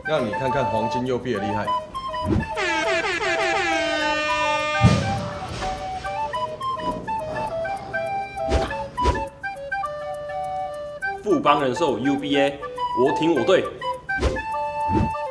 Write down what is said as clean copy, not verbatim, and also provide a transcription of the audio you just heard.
让你看看黄金右臂的厉害。 富邦人寿 UBA， 我挺我对。